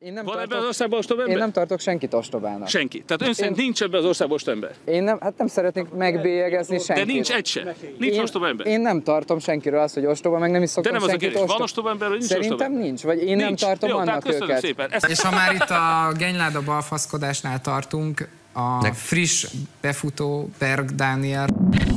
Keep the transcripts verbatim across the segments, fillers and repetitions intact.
Én nem Van tartok, ebben az országban ostoba ember? Én nem tartok senkit ostobának. Senki. Tehát ön én, szerint nincs ebben az országban ostoba ember? Én nem, hát nem szeretnék megbélyegezni senkit. De nincs egy se. Nincs én, ostoba ember. Én nem tartom senkiről azt, hogy ostoba, meg nem is szoktam De nem az a senkit kérdés. ostoba. Van ostoba ember, vagy nincs Szerintem ostoba ember? nincs, vagy én nincs. nem tartom Jó, annak őket. Szépen. Ezt... És ha már itt a genyláda balfaszkodásnál tartunk, a Nek. friss befutó Berg Dániel.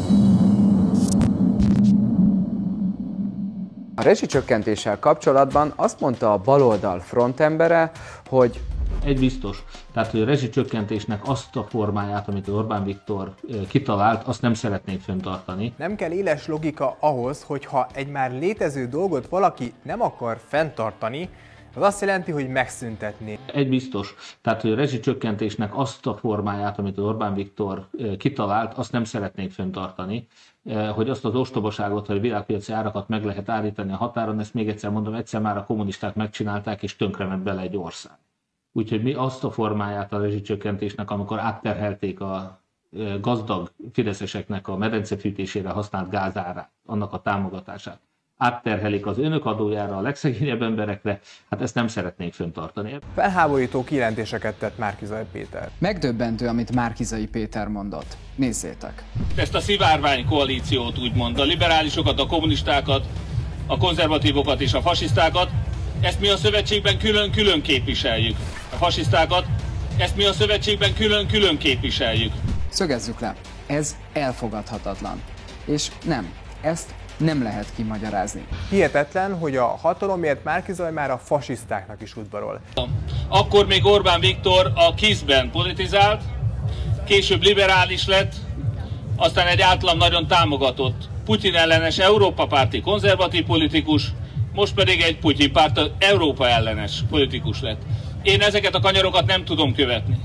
A rezsicsökkentéssel kapcsolatban azt mondta a baloldal frontembere, hogy egy biztos, tehát hogy a rezsicsökkentésnek azt a formáját, amit Orbán Viktor kitalált, azt nem szeretnék fenntartani. Nem kell éles logika ahhoz, hogyha egy már létező dolgot valaki nem akar fenntartani, az azt jelenti, hogy megszüntetni. Egy biztos, tehát hogy a rezsicsökkentésnek azt a formáját, amit Orbán Viktor kitalált, azt nem szeretnék fenntartani. Hogy azt az ostobaságot, hogy világpiaci árakat meg lehet állítani a határon, ezt még egyszer mondom, egyszer már a kommunisták megcsinálták, és tönkrement bele egy ország. Úgyhogy mi azt a formáját a rezsicsökkentésnek, amikor átterhelték a gazdag fideszeseknek a medencefűtésére használt gázárát, annak a támogatását, átterhelik az önök adójára a legszegényebb emberekre, hát ezt nem szeretnék fenntartani. Felháborító kijelentéseket tett Márki-Zay Péter. Megdöbbentő, amit Márki-Zay Péter mondott. Nézzétek! Ezt a szivárvány koalíciót úgymond, a liberálisokat, a kommunistákat, a konzervatívokat és a fasisztákat, ezt mi a szövetségben külön-külön képviseljük. A fasisztákat, ezt mi a szövetségben külön-külön képviseljük. Szögezzük le, ez elfogadhatatlan. És nem, ezt nem lehet kimagyarázni. Hihetetlen, hogy a hatalomért Márki-Zay már a fasisztáknak is udvarol. Akkor még Orbán Viktor a KISZ-ben politizált, később liberális lett, aztán egy általam nagyon támogatott Putyin ellenes Európa párti konzervatív politikus, most pedig egy Putyin párt Európa ellenes politikus lett. Én ezeket a kanyarokat nem tudom követni.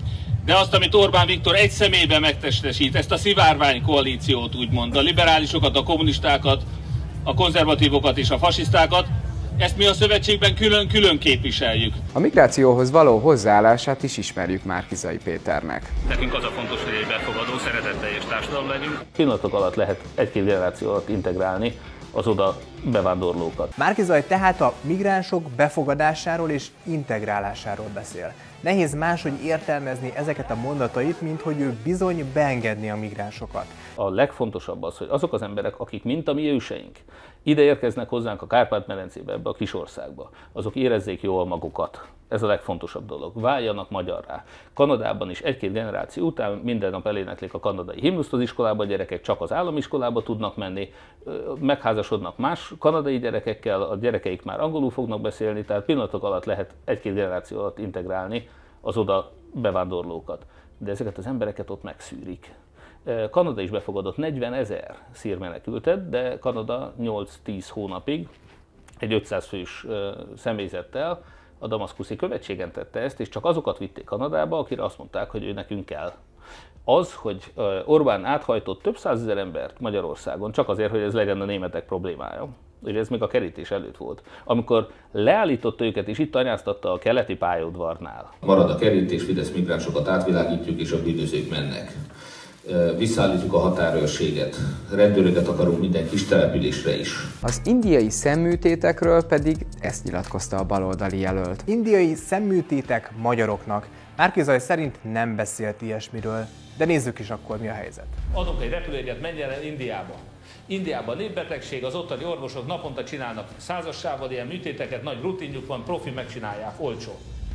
De azt, amit Orbán Viktor egy személyben megtestesít, ezt a szivárvány koalíciót úgymond, a liberálisokat, a kommunistákat, a konzervatívokat és a fasisztákat, ezt mi a szövetségben külön-külön képviseljük. A migrációhoz való hozzáállását is ismerjük Márki-Zay Péternek. Nekünk az a fontos, hogy egy befogadó, szeretetteljes társadalom legyünk. Pillanatok alatt lehet egy-két generáció alatt integrálni az oda bevándorlókat. Márki-Zay tehát a migránsok befogadásáról és integrálásáról beszél. Nehéz máshogy értelmezni ezeket a mondatait, mint hogy ő bizony beengedni a migránsokat. A legfontosabb az, hogy azok az emberek, akik mint a mi őseink, ide érkeznek hozzánk a Kárpát-medencébe, ebbe a kis országba, azok érezzék jól magukat. Ez a legfontosabb dolog. Váljanak magyarrá. Kanadában is egy-két generáció után minden nap eléneklik a kanadai himnuszt az iskolába, a gyerekek csak az államiskolába tudnak menni, megházasodnak más kanadai gyerekekkel, a gyerekeik már angolul fognak beszélni, tehát pillanatok alatt lehet egy-két generáció alatt integrálni az oda bevándorlókat. De ezeket az embereket ott megszűrik. Kanada is befogadott negyvenezer szírmenekültet, de Kanada nyolc-tíz hónapig egy ötszáz fős személyzettel a damaszkuszi követségen tette ezt, és csak azokat vitték Kanadába, akire azt mondták, hogy ő nekünk kell. Az, hogy Orbán áthajtott több százezer embert Magyarországon, csak azért, hogy ez legyen a németek problémája. És ez még a kerítés előtt volt. Amikor leállította őket és itt anyáztatta a keleti pályaudvarnál. Marad a kerítés, Fidesz migránsokat átvilágítjuk és a bűnözők mennek. Visszaállítjuk a határőrséget, rendőröket akarunk minden kis településre is. Az indiai szemműtétekről pedig ezt nyilatkozta a baloldali jelölt. Indiai szemműtétek magyaroknak. Márki-Zay szerint nem beszélt ilyesmiről, de nézzük is akkor, mi a helyzet. Adunk egy repülőjegyet, menjen el Indiába. Indiában népbetegség, az ottani orvosok naponta csinálnak százassával ilyen műtéteket, nagy rutinjuk van, profi megcsinálják, olcsó.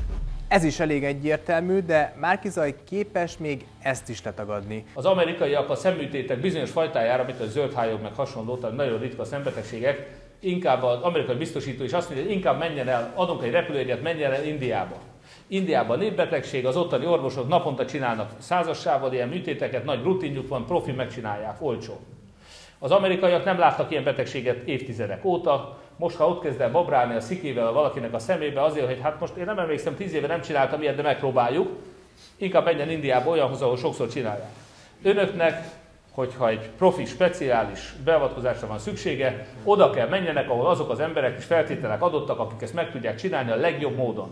Ez is elég egyértelmű, de Márki-Zay képes még ezt is letagadni. Az amerikaiak a szemműtétek bizonyos fajtájára, mint a zöldhályog, meg hasonló, tehát nagyon ritka szembetegségek, inkább az amerikai biztosító is azt mondja, hogy inkább menjen el, adunk egy repülőjegyet, menjen el Indiába. Indiában népbetegség, az ottani orvosok naponta csinálnak százassával ilyen műtéteket, nagy rutinjuk van, profi megcsinálják, olcsó. Az amerikaiak nem láttak ilyen betegséget évtizedek óta, most ha ott kezd el babrálni a szikével valakinek a szemébe azért, hogy hát most én nem emlékszem, tíz éve nem csináltam ilyet, de megpróbáljuk, inkább menjen Indiába olyanhoz, ahol sokszor csinálják. Önöknek, hogyha egy profi, speciális beavatkozásra van szüksége, oda kell menjenek, ahol azok az emberek és feltételek adottak, akik ezt meg tudják csinálni a legjobb módon.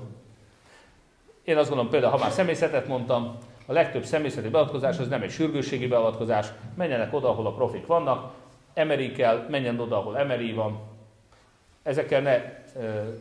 Én azt gondolom, például, ha már szemészetet mondtam, a legtöbb személyzeti beavatkozás az nem egy sürgősségi beavatkozás, menjenek oda, ahol a profik vannak, emerik el, menjen oda, ahol emeri van. Ezekkel ne,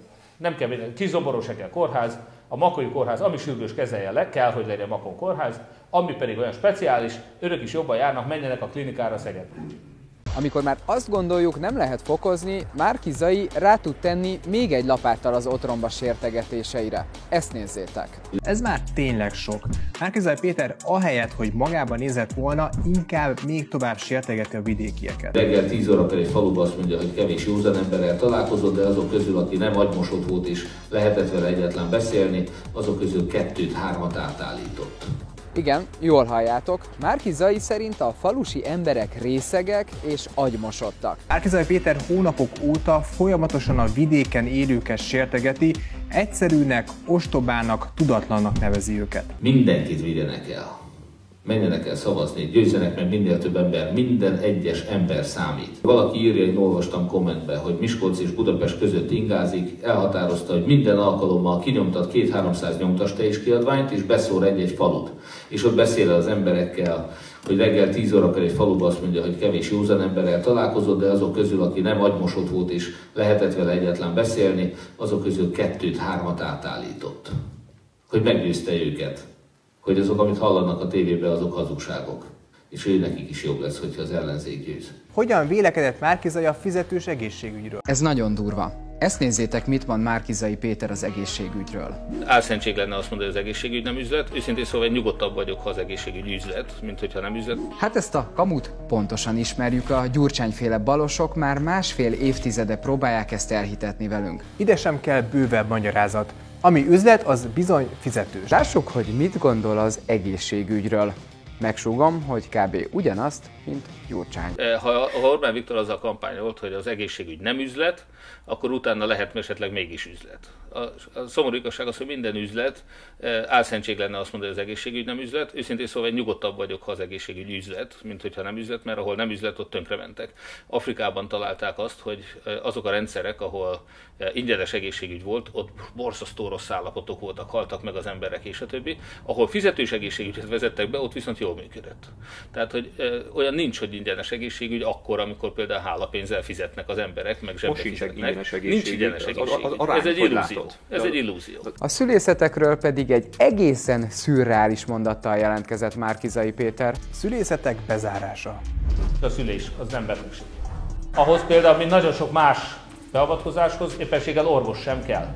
Nem kell minden, Kiszoboronsekkel kórház, a Makói kórház, ami sürgős kezelje le, kell, hogy legyen Makón kórház, ami pedig olyan speciális, önök is jobban járnak, menjenek a klinikára Szegedre. Amikor már azt gondoljuk, nem lehet fokozni, Márki-Zay rá tud tenni még egy lapáttal az otromba sértegetéseire. Ezt nézzétek! Ez már tényleg sok. Márki-Zay Péter ahelyett, hogy magában nézett volna, inkább még tovább sértegeti a vidékieket. Reggel tíz órakor egy faluban azt mondja, hogy kevés józan emberrel találkozott, de azok közül, aki nem agymosott volt és lehetett vele egyetlen beszélni, azok közül kettőt, hármat átállított. Igen, jól halljátok, Márki-Zay szerint a falusi emberek részegek és agymosottak. Márki-Zay Péter hónapok óta folyamatosan a vidéken élőket sértegeti, egyszerűnek, ostobának, tudatlannak nevezi őket. Mindenkit vigyenek el. Menjenek el szavazni, győzzenek meg minél több ember, minden egyes ember számít. Valaki írja, én olvastam kommentbe, hogy Miskolc és Budapest között ingázik, elhatározta, hogy minden alkalommal kinyomtat két-háromszáz nyomtasteis kiadványt, és beszór egy-egy falut. És ott beszél az emberekkel, hogy reggel tíz órakor egy faluban azt mondja, hogy kevés józan emberrel találkozott, de azok közül, aki nem agymosott volt és lehetett vele egyetlen beszélni, azok közül kettőt, hármat átállított. Hogy meggyőzte őket, hogy azok, amit hallanak a tévében, azok hazugságok. És ő nekik is jobb lesz, hogyha az ellenzék győz. Hogyan vélekedett Márki-Zay a fizetős egészségügyről? Ez nagyon durva. Ezt nézzétek, mit mond Márki-Zay Péter az egészségügyről. Álszentség lenne azt mondani, hogy az egészségügy nem üzlet. Őszintén szóval nyugodtabb vagyok, ha az egészségügy üzlet, mint hogyha nem üzlet. Hát ezt a kamut pontosan ismerjük, a Gyurcsányféle balosok már másfél évtizede próbálják ezt elhitetni velünk. Ide sem kell bővebb magyarázat. Ami üzlet, az bizony fizetős. Lássuk, hogy mit gondol az egészségügyről. Megsúgom, hogy kb. Ugyanazt, mint Gyurcsány. Ha Orbán Viktor azzal kampányolt, hogy az egészségügy nem üzlet, akkor utána lehet esetleg mégis üzlet. A, a szomorú igazság az, hogy minden üzlet, álszentség lenne azt mondani, hogy az egészségügy nem üzlet. Őszintén szóval nyugodtabb vagyok, ha az egészségügy üzlet, mint hogyha nem üzlet, mert ahol nem üzlet, ott tönkrementek. Afrikában találták azt, hogy azok a rendszerek, ahol ingyenes egészségügy volt, ott borzasztó rossz állapotok voltak, haltak meg az emberek és a többi. Ahol fizetős egészségügyet vezettek be, ott viszont jól működött. Tehát, hogy olyan nincs, hogy ingyenes egészségügy akkor, amikor például hálapénzzel fizetnek az emberek, meg zsebbe fizetnek. Nincs ingyenes egészségügy. Ez egy illúzió. Ez egy illúzió. A szülészetekről pedig egy egészen szürreális mondattal jelentkezett Márki-Zay Péter. Szülészetek bezárása. A szülés az nem betegség. Ahhoz például, mint nagyon sok más beavatkozáshoz, éppenséggel orvos sem kell.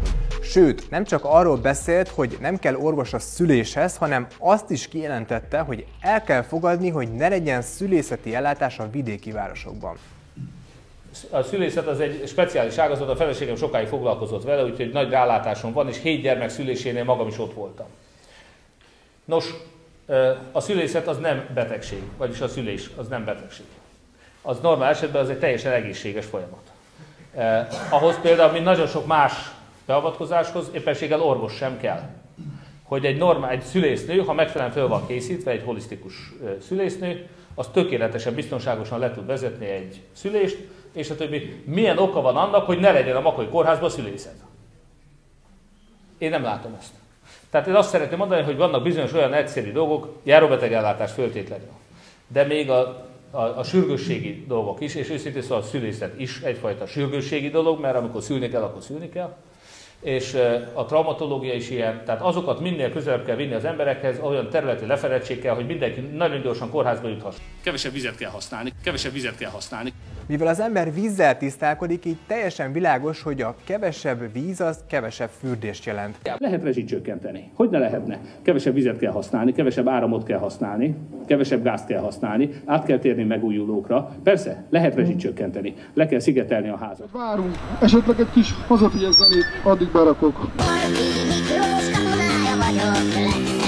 Sőt, nem csak arról beszélt, hogy nem kell orvos a szüléshez, hanem azt is kijelentette, hogy el kell fogadni, hogy ne legyen szülészeti ellátás a vidéki városokban. A szülészet az egy speciális ágazat, a feleségem sokáig foglalkozott vele, úgyhogy nagy rálátásom van, és hét gyermek szülésénél magam is ott voltam. Nos, a szülészet az nem betegség, vagyis a szülés az nem betegség. Az normál esetben az egy teljesen egészséges folyamat. Eh, ahhoz például, mint nagyon sok más beavatkozáshoz, éppenséggel orvos sem kell. Hogy egy normál, egy szülésznő, ha megfelelően fel van készítve, egy holisztikus szülésznő, az tökéletesen, biztonságosan le tud vezetni egy szülést, és a többi. Milyen oka van annak, hogy ne legyen a Makói kórházban szülészet? Én nem látom ezt. Tehát én azt szeretném mondani, hogy vannak bizonyos olyan egyszerű dolgok, járóbetegellátás föltétlenül. De még a, a, a sürgősségi dolgok is, és őszintén szóval a szülészet is egyfajta sürgősségi dolog, mert amikor szülni kell, akkor szülni kell. És a traumatológia is ilyen, tehát azokat minél közelebb kell vinni az emberekhez, olyan területi lefedettségkel, hogy mindenki nagyon gyorsan kórházba juthasson. Kevesebb vizet kell használni, kevesebb vizet kell használni. Mivel az ember vízzel tisztálkodik, így teljesen világos, hogy a kevesebb víz az kevesebb fürdést jelent. Lehet rezsit csökkenteni. Hogy ne lehetne? Kevesebb vizet kell használni, kevesebb áramot kell használni, kevesebb gázt kell használni, át kell térni megújulókra. Persze, lehet rezsit csökkenteni, le kell szigetelni a házat. Várunk, esetleg egy kis hazafias zenét, addig berakok.